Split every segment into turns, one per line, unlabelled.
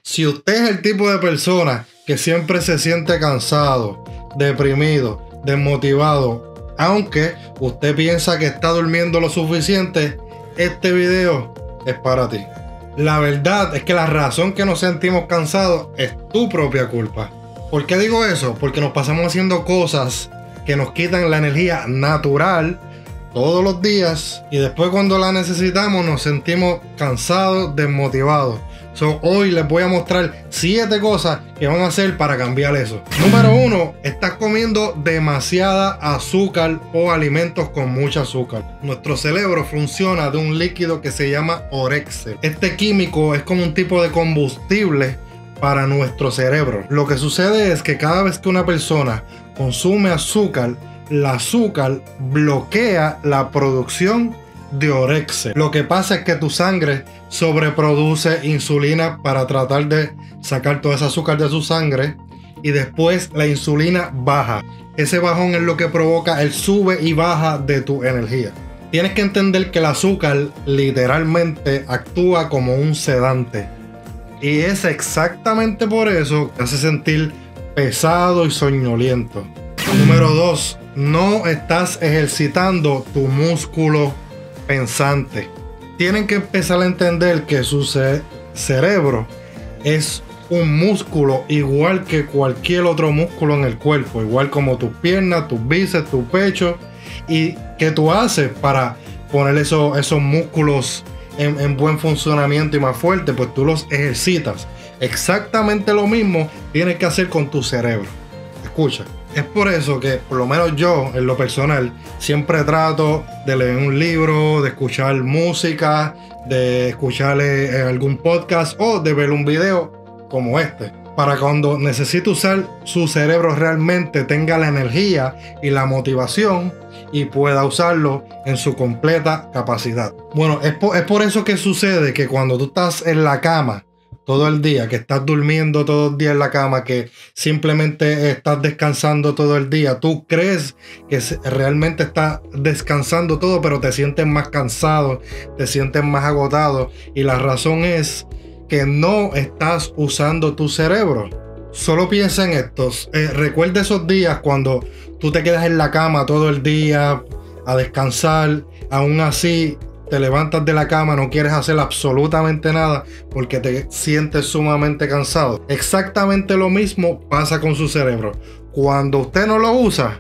Si usted es el tipo de persona que siempre se siente cansado, deprimido, desmotivado, aunque usted piensa que está durmiendo lo suficiente, este video es para ti. La verdad es que la razón que nos sentimos cansados es tu propia culpa. ¿Por qué digo eso? Porque nos pasamos haciendo cosas que nos quitan la energía natural todos los días y después cuando la necesitamos nos sentimos cansados, desmotivados. Hoy les voy a mostrar 7 cosas que van a hacer para cambiar eso. Número 1, estás comiendo demasiada azúcar o alimentos con mucho azúcar. Nuestro cerebro funciona de un líquido que se llama orexel. Este químico es como un tipo de combustible para nuestro cerebro. Lo que sucede es que cada vez que una persona consume azúcar, el azúcar bloquea la producción de orexel. Lo que pasa es que tu sangre sobreproduce insulina para tratar de sacar todo ese azúcar de su sangre y después la insulina baja. Ese bajón es lo que provoca el sube y baja de tu energía. Tienes que entender que el azúcar literalmente actúa como un sedante y es exactamente por eso que te hace sentir pesado y soñoliento. Número 2, no estás ejercitando tu músculo pensante. Tienen que empezar a entender que su cerebro es un músculo igual que cualquier otro músculo en el cuerpo, igual como tus piernas, tus bíceps, tu pecho. ¿Y qué tú haces para poner esos músculos en buen funcionamiento y más fuerte? Pues tú los ejercitas. Exactamente lo mismo tienes que hacer con tu cerebro. Escucha. Es por eso que, por lo menos yo, en lo personal, siempre trato de leer un libro, de escuchar música, de escuchar algún podcast o de ver un video como este. Para cuando necesite usar su cerebro realmente tenga la energía y la motivación y pueda usarlo en su completa capacidad. Bueno, es por eso que sucede que cuando tú estás en la cama todo el día, que estás durmiendo todo el día en la cama, que simplemente estás descansando todo el día, tú crees que realmente estás descansando todo, pero te sientes más cansado, te sientes más agotado, y la razón es que no estás usando tu cerebro. Solo piensa en esto. Recuerda esos días cuando tú te quedas en la cama todo el día a descansar, aún así te levantas de la cama, no quieres hacer absolutamente nada porque te sientes sumamente cansado. Exactamente lo mismo pasa con su cerebro. Cuando usted no lo usa,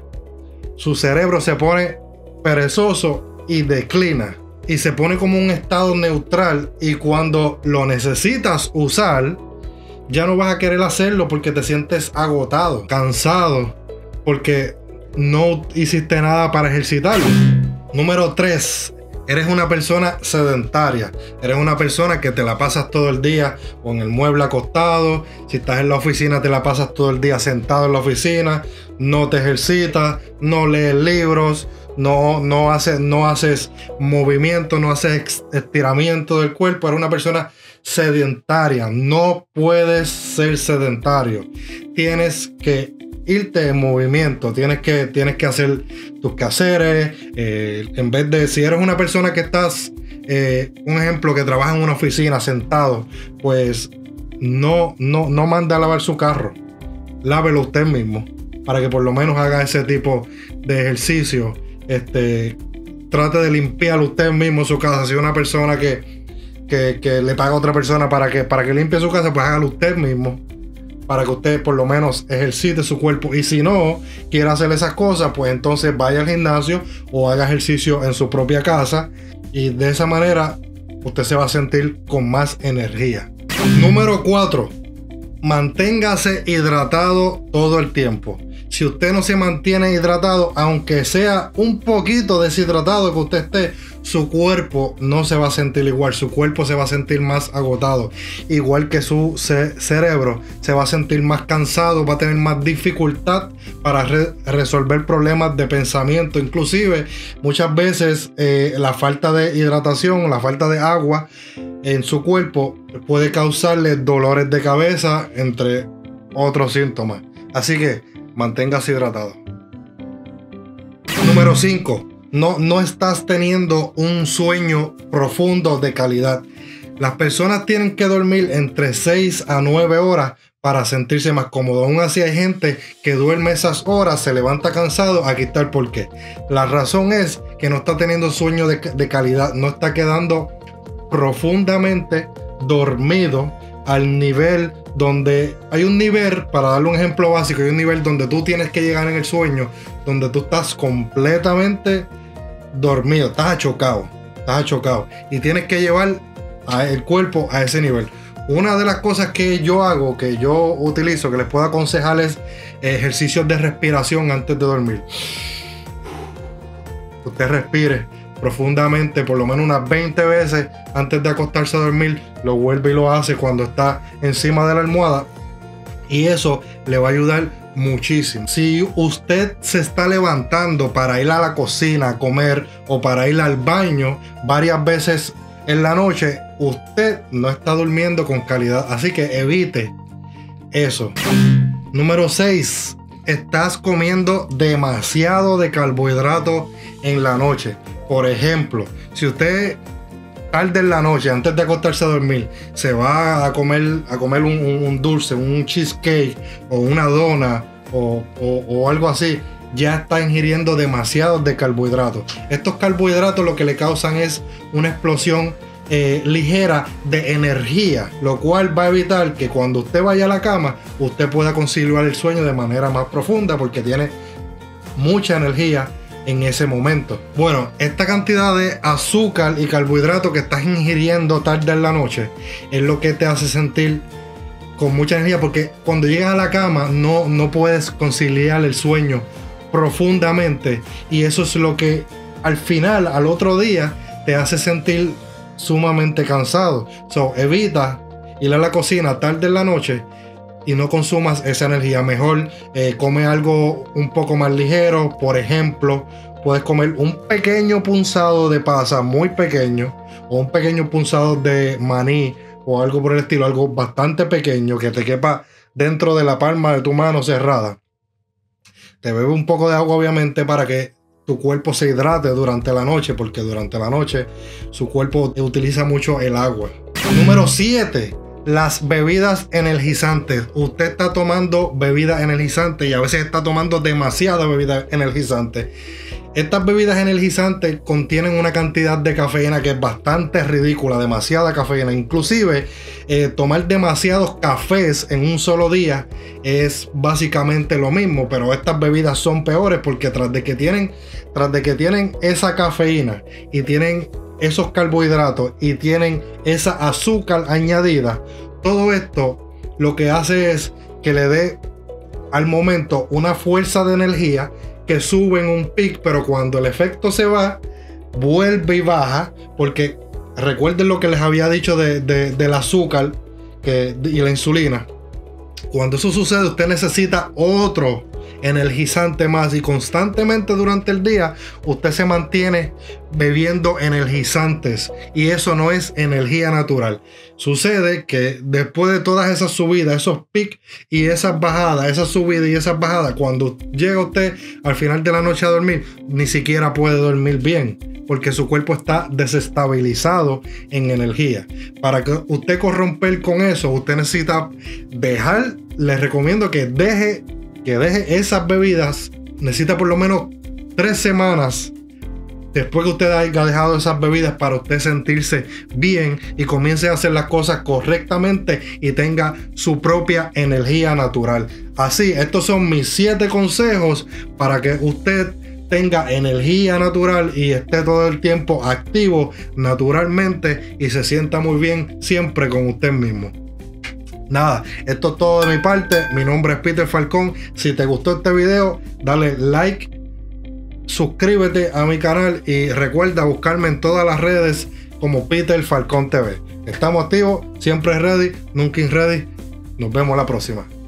su cerebro se pone perezoso y declina. Y se pone como un estado neutral. Y cuando lo necesitas usar, ya no vas a querer hacerlo porque te sientes agotado, cansado, porque no hiciste nada para ejercitarlo. Número 3. Eres una persona sedentaria. Eres una persona que te la pasas todo el día con el mueble acostado. Si estás en la oficina, te la pasas todo el día sentado en la oficina. No te ejercitas, no lees libros, no haces movimiento, no haces estiramiento del cuerpo. Eres una persona sedentaria. No puedes ser sedentario. Tienes que irte en movimiento, tienes que hacer tus quehaceres, en vez de, si eres una persona que estás, un ejemplo, que trabaja en una oficina sentado, pues no manda a lavar su carro, lávelo usted mismo, para que por lo menos haga ese tipo de ejercicio. Trate de limpiar usted mismo su casa. Si es una persona que le paga a otra persona para que limpie su casa, pues hágalo usted mismo, para que usted por lo menos ejercite su cuerpo. Y si no quiere hacer esas cosas, pues entonces vaya al gimnasio o haga ejercicio en su propia casa, y de esa manera usted se va a sentir con más energía. Número 4. Manténgase hidratado todo el tiempo. Si usted no se mantiene hidratado, aunque sea un poquito deshidratado que usted esté, su cuerpo no se va a sentir igual. Su cuerpo se va a sentir más agotado. Igual que su cerebro se va a sentir más cansado, va a tener más dificultad para resolver problemas de pensamiento. Inclusive, muchas veces la falta de hidratación, la falta de agua en su cuerpo puede causarle dolores de cabeza, entre otros síntomas. Así que manténgase hidratado. Número 5. No estás teniendo un sueño profundo de calidad. Las personas tienen que dormir entre 6 a 9 horas para sentirse más cómodo. Aún así hay gente que duerme esas horas, se levanta cansado. Aquí está el porqué. La razón es que no está teniendo sueño de calidad, no está quedando profundamente dormido al nivel donde hay un nivel, para darle un ejemplo básico, hay un nivel donde tú tienes que llegar en el sueño, donde tú estás completamente dormido, estás achocado y tienes que llevar el cuerpo a ese nivel. Una de las cosas que yo hago, que yo utilizo, que les puedo aconsejar es ejercicios de respiración antes de dormir. Usted respire profundamente por lo menos unas 20 veces antes de acostarse a dormir, lo vuelve y lo hace cuando está encima de la almohada y eso le va a ayudar muchísimo. Si usted se está levantando para ir a la cocina a comer o para ir al baño varias veces en la noche, usted no está durmiendo con calidad, así que evite eso. Número 6. Estás comiendo demasiado de carbohidratos en la noche. Por ejemplo, si usted tarde en la noche, antes de acostarse a dormir, se va a comer un dulce, un cheesecake o una dona o algo así, ya está ingiriendo demasiados de carbohidratos. Estos carbohidratos lo que le causan es una explosión ligera de energía, lo cual va a evitar que cuando usted vaya a la cama, usted pueda conciliar el sueño de manera más profunda porque tiene mucha energía en ese momento. Bueno, esta cantidad de azúcar y carbohidratos que estás ingiriendo tarde en la noche es lo que te hace sentir con mucha energía, porque cuando llegas a la cama no puedes conciliar el sueño profundamente y eso es lo que al final, al otro día, te hace sentir sumamente cansado. Evita ir a la cocina tarde en la noche y no consumas esa energía. Mejor come algo un poco más ligero. Por ejemplo, puedes comer un pequeño punzado de pasa, muy pequeño, o un pequeño punzado de maní o algo por el estilo, algo bastante pequeño que te quepa dentro de la palma de tu mano cerrada. Te bebe un poco de agua, obviamente, para que tu cuerpo se hidrate durante la noche, porque durante la noche su cuerpo utiliza mucho el agua. Número 7. Las bebidas energizantes. Usted está tomando bebidas energizantes y a veces está tomando demasiadas bebidas energizantes. Estas bebidas energizantes contienen una cantidad de cafeína que es bastante ridícula, demasiada cafeína. Inclusive tomar demasiados cafés en un solo día es básicamente lo mismo, pero estas bebidas son peores porque tras de que tienen esa cafeína y tienen esos carbohidratos y tienen esa azúcar añadida, todo esto lo que hace es que le dé al momento una fuerza de energía que sube en un pic, pero cuando el efecto se va, vuelve y baja, porque recuerden lo que les había dicho del azúcar y la insulina. Cuando eso sucede, usted necesita otro energizante más y constantemente durante el día usted se mantiene bebiendo energizantes y eso no es energía natural. Sucede que después de todas esas subidas, esos picos y esas bajadas, esas subidas y esas bajadas, cuando llega usted al final de la noche a dormir, ni siquiera puede dormir bien porque su cuerpo está desestabilizado en energía. Para que usted corromper con eso, usted necesita dejar, les recomiendo que deje esas bebidas. Necesita por lo menos 3 semanas después que usted haya dejado esas bebidas para usted sentirse bien y comience a hacer las cosas correctamente y tenga su propia energía natural. Así, estos son mis 7 consejos para que usted tenga energía natural y esté todo el tiempo activo naturalmente y se sienta muy bien siempre con usted mismo. Nada, esto es todo de mi parte. Mi nombre es Peter Falcón. Si te gustó este video, dale like, suscríbete a mi canal y recuerda buscarme en todas las redes como Peter Falcón TV. Estamos activos, siempre ready, nunca in ready. Nos vemos la próxima.